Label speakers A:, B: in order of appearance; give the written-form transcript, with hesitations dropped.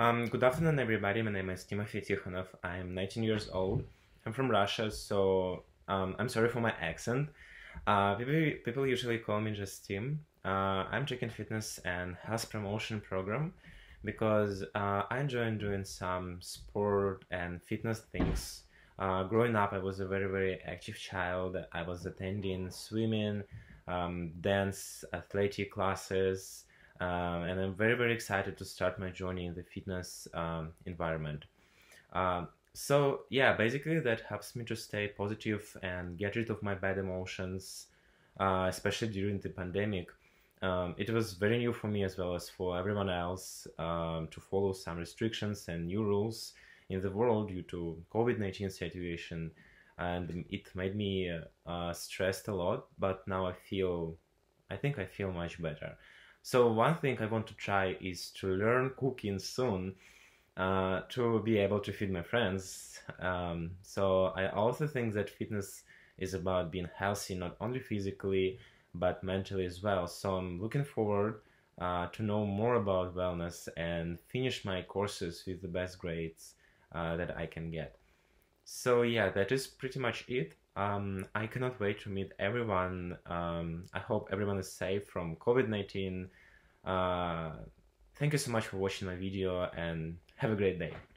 A: Good afternoon, everybody. My name is Timofey Tikhonov. I'm 19 years old. I'm from Russia, so I'm sorry for my accent. People usually call me just Tim. I'm checking fitness and health promotion program because I enjoy doing some sport and fitness things. Growing up, I was a very active child. I was attending swimming, dance, athletic classes, and I'm very excited to start my journey in the fitness environment. So yeah, basically that helps me to stay positive and get rid of my bad emotions, especially during the pandemic. It was very new for me as well as for everyone else to follow some restrictions and new rules in the world due to COVID-19 situation, and it made me stressed a lot. But now I think I feel much better. So one thing I want to try is to learn cooking soon to be able to feed my friends. So I also think that fitness is about being healthy, not only physically, but mentally as well. So I'm looking forward to know more about wellness and finish my courses with the best grades that I can get. So yeah, that is pretty much it. I cannot wait to meet everyone. I hope everyone is safe from COVID-19. Uh, Thank you so much for watching my video and have a great day.